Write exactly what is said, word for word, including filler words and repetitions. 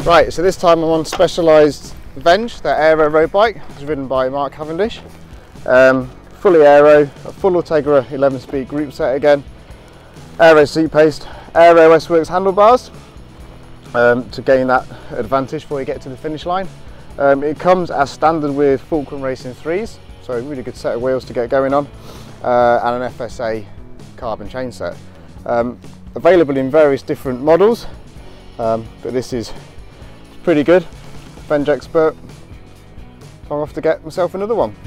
Right, so this time I'm on Specialized Venge, their aero road bike. It's ridden by Mark Cavendish. Um, fully aero, a full Ultegra eleven speed group set again. Aero seat paste, aero S-Works handlebars um, to gain that advantage before you get to the finish line. Um, it comes as standard with Fulcrum Racing threes, so a really good set of wheels to get going on, uh, and an F S A carbon chain set. Um, available in various different models, um, but this is pretty good. Venge Expert. I'm off to get myself another one.